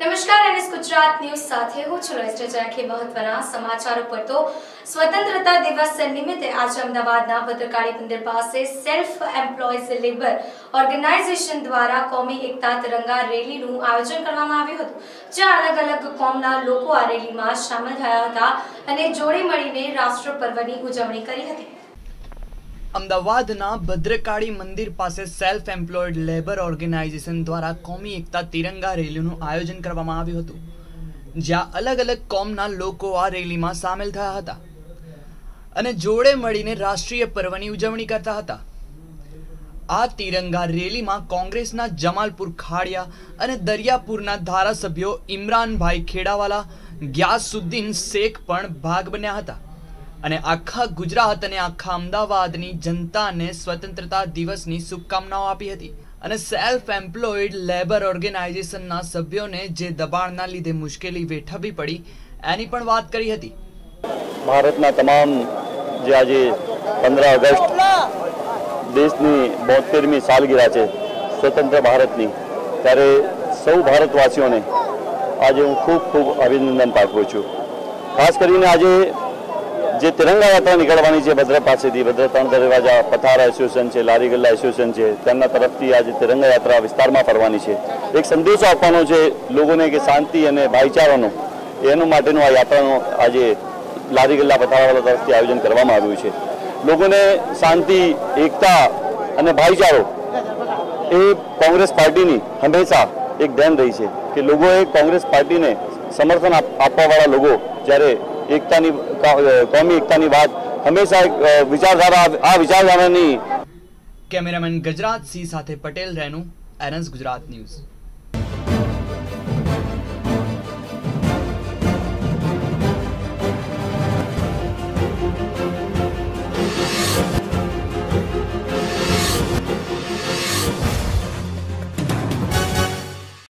નમસ્કાર NS Gujarat news સાથે હું છું કે મહત્વના સમાચારો પર તો સ્વતંત્રતા દિવસ નિમિત્તે આજે અમદાવાદના ભદ્રકાળી મંદિર પાસે સેલ્ફ એમ્પ્લોયઝ લેબર ઓર્ગેનાઇઝેશન દ્વારા કોમી એકતા તિરંગા રેલીનું આયોજન કરવામાં આવ્યું હતું, જ્યાં અલગ અલગ કોમના લોકો આ રેલીમાં સામેલ થયા હતા અને જોડે મળીને રાષ્ટ્ર પર્વની ઉજવણી કરી હતી। અમદાવાદના ભદ્રકાળી મંદિર પાસે સેલ્ફ એમ્પ્લોયડ લેબર ઓર્ગેનાઇઝેશન દ્વારા કોમી એકતા તિરંગા રેલીનું આયોજન કરવામાં આવ્યું હતું, જ્યાં અલગ અલગ કોમના લોકો આ રેલીમાં સામેલ થયા હતા અને જોડે મળીને રાષ્ટ્રીય પર્વની ઉજવણી કરતા હતા। આ તિરંગા રેલીમાં કોંગ્રેસના જમાલપુર ખાડિયા અને દરિયાપુરના ધારાસભ્યો ઇમરાનભાઈ ખેડાવાલા, ગ્યાસુદ્દીન શેખ પણ ભાગ બન્યા હતા અને આખા ગુજરાત અને આખા અમદાવાદની જનતાને સ્વતંત્રતા દિવસની શુભકામનાઓ આપી હતી અને સેલ્ફ એમ્પ્લોયડ લેબર ઓર્ગેનાઇઝેશનના સભ્યોને જે દબાણના લીધે મુશ્કેલી વેઠવી પડી એની પણ વાત કરી હતી। ભારતના તમામ જે આજે 15 ઓગસ્ટ દેશની 72મી સાલગીરા છે સ્વતંત્ર ભારતની, ત્યારે સૌ ભારતવાસીઓને આજે હું ખૂબ અભિનંદન પાઠવું છું। ખાસ કરીને આજે જે તિરંગા યાત્રા નીકળવાની છે ભદ્ર પાસેથી, ભદ્ર ત્રણ દરવાજા પથારા એસોસિએશન છે, લારી ગલ્લા એસોસિએશન છે, તેમના તરફથી આજે તિરંગા યાત્રા વિસ્તારમાં ફરવાની છે। એક સંદેશો આપવાનો છે લોકોને કે શાંતિ અને ભાઈચારાનો, એનું માટેનું આ યાત્રાનું આજે લારી ગલ્લા પથારાવાળા તરફથી આયોજન કરવામાં આવ્યું છે। લોકોને શાંતિ, એકતા અને ભાઈચારો એ કોંગ્રેસ પાર્ટીની હંમેશા એક ધ્યાન રહી છે કે લોકોએ કોંગ્રેસ પાર્ટીને સમર્થન આપવાવાળા લોકો જ્યારે એકતાની કોમી એકતાની વાત હંમેશા વિચારધારાની। કેમેરામેન ગજરાત સિંહ સાથે પટેલ રેનુ, એનએસ ગુજરાત ન્યૂઝ।